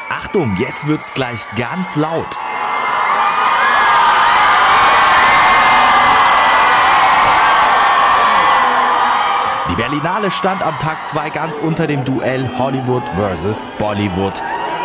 Achtung, jetzt wird's gleich ganz laut. Die Berlinale stand am Tag 2 ganz unter dem Duell Hollywood vs. Bollywood.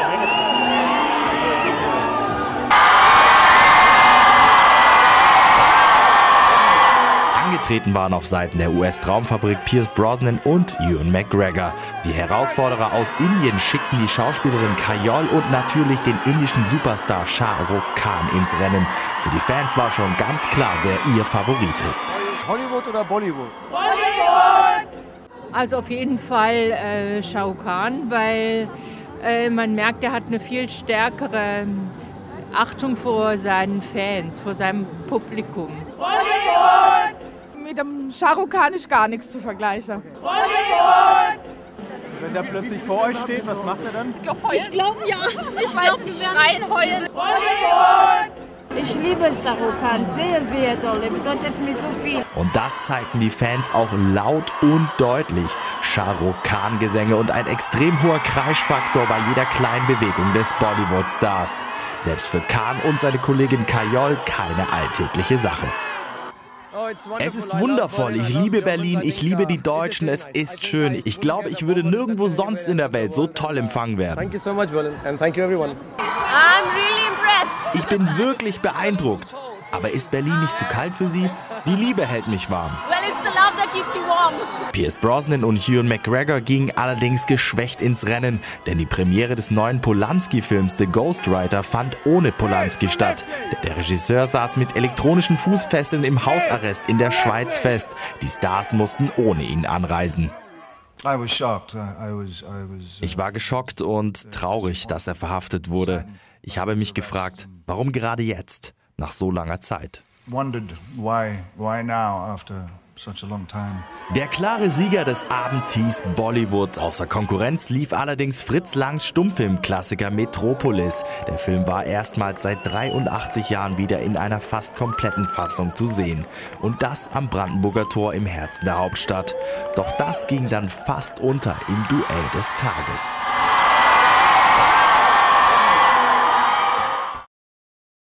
Angetreten waren auf Seiten der US-Traumfabrik Pierce Brosnan und Ewan McGregor. Die Herausforderer aus Indien schickten die Schauspielerin Kajol und natürlich den indischen Superstar Shah Rukh Khan ins Rennen. Für die Fans war schon ganz klar, wer ihr Favorit ist. Hollywood oder Bollywood? Bollywood! Also auf jeden Fall Shah Rukh Khan, weil man merkt, er hat eine viel stärkere Achtung vor seinen Fans, vor seinem Publikum. Bollywood! Mit dem Shah Rukh Khan ist gar nichts zu vergleichen. Bollywood! Wenn der plötzlich vor euch steht, was macht er dann? Ich glaube ja. Ich weiß nicht, schreien, heulen. Bollywood! Ich liebe Shah Rukh Khan, sehr, sehr doll. Er bedeutet mir so viel. Und das zeigten die Fans auch laut und deutlich. Shah Rukh Khan Gesänge und ein extrem hoher Kreischfaktor bei jeder kleinen Bewegung des Bollywood-Stars. Selbst für Khan und seine Kollegin Kajol keine alltägliche Sache. Es ist wundervoll, ich liebe Berlin, ich liebe die Deutschen, es ist schön. Ich glaube, ich würde nirgendwo sonst in der Welt so toll empfangen werden. Thank you so much, Berlin, and thank you everyone. I'm really impressed. Ich bin wirklich beeindruckt. Aber ist Berlin nicht zu kalt für Sie? Die Liebe hält mich warm. Well, it's the love that keeps you warm. Pierce Brosnan und Ewan McGregor gingen allerdings geschwächt ins Rennen, denn die Premiere des neuen Polanski-Films The Ghostwriter fand ohne Polanski statt. Der Regisseur saß mit elektronischen Fußfesseln im Hausarrest in der Schweiz fest. Die Stars mussten ohne ihn anreisen. Ich war geschockt und traurig, dass er verhaftet wurde. Ich habe mich gefragt, warum gerade jetzt, nach so langer Zeit? Der klare Sieger des Abends hieß Bollywood. Außer Konkurrenz lief allerdings Fritz Langs Stummfilmklassiker Metropolis. Der Film war erstmals seit 83 Jahren wieder in einer fast kompletten Fassung zu sehen. Und das am Brandenburger Tor im Herzen der Hauptstadt. Doch das ging dann fast unter im Duell des Tages.